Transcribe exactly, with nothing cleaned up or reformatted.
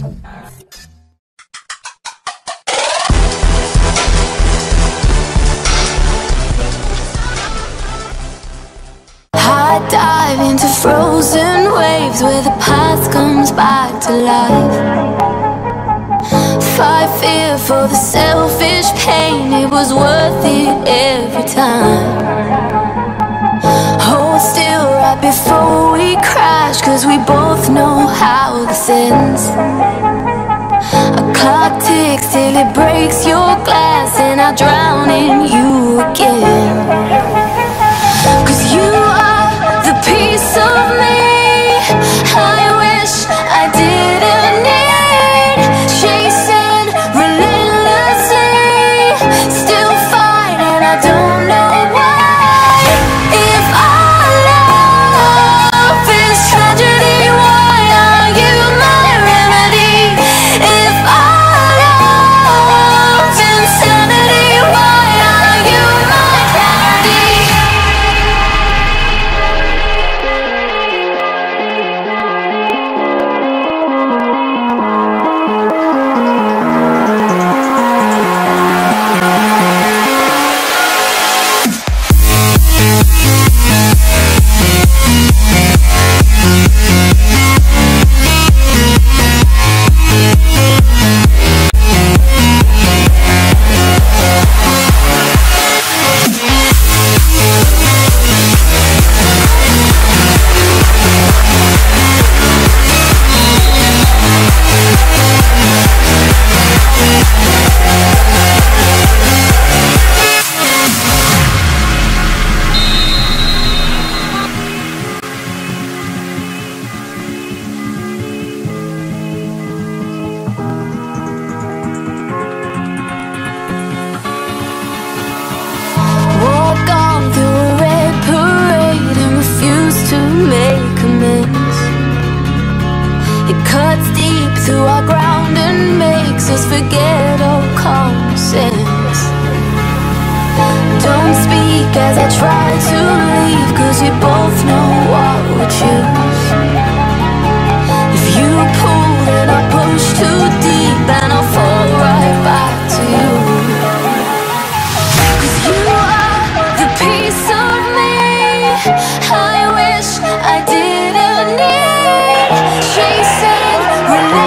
I dive into frozen waves where the past comes back to life. Fight fear for the selfish pain, it was worth it every time. Hold still right before we crash, cause we both know how this ends. A clock ticks till it breaks your glass, and I drown in you again. Cause you are the piece of me I wish I didn't need. Chasing relentlessly, still fight and I don't know why. If our love is tragedy, why are you my remedy? If our love's insanity, why are you my remedy? Walk on through a red parade and refuse to make amends. It cuts deep through our ground and makes us forget all common sense. Don't speak as I try to leave, cause we both know what we choose. If you pull then I push too deep and I'll fall right back to you. Cause you are the piece of me I wish I didn't need. Chasing relentlessly,